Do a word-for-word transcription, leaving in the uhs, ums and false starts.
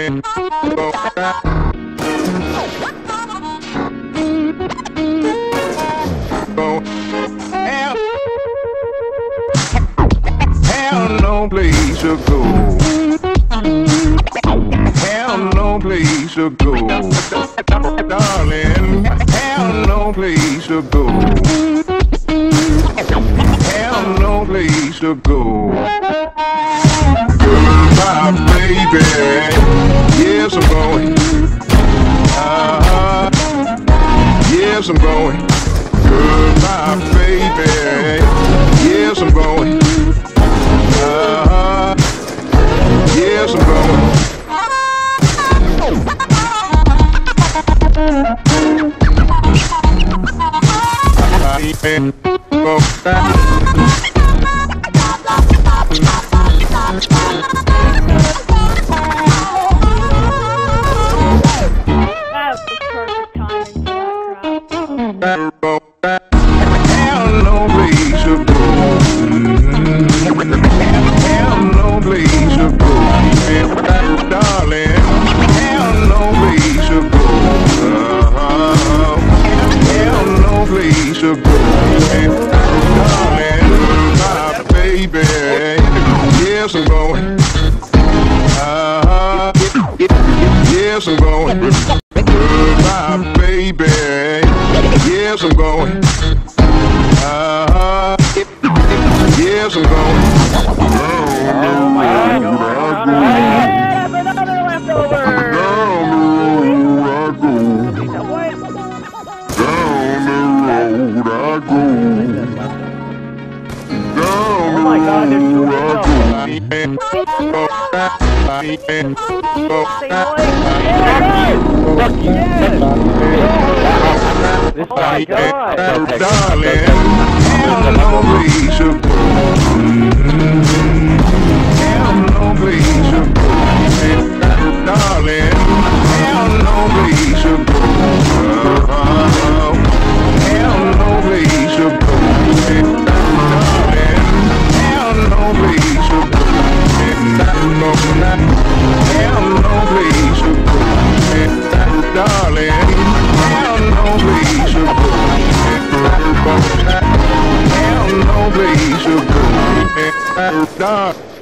Have no place to go. Have no place to go, darling. Have no place to go. Have no place to go. Goodbye, baby. Yes, I'm going. Uh-huh. Yes, I'm going. Goodbye, baby. Yes, I'm going. Uh-huh. Yes, I'm going. Go back. Have no place to go. Have no place to go, darling. Have no place to go. Uh-huh. Have no place to go, darling. My baby, yes I'm going. Uh-huh. Yes I'm going. My baby, yes I'm going. Uh-huh. Yes I'm going. Oh my God. I have another leftover. Down the road I go. Down the road I go. Down Oh my God, there's two the road I go. Oh my God. Darling, have no place to go. Have no place to go. Darling, have no place to go. Have no place to go. Darling, have no place to go. Have no place to go. Darling, have no place to go. Have no place to go.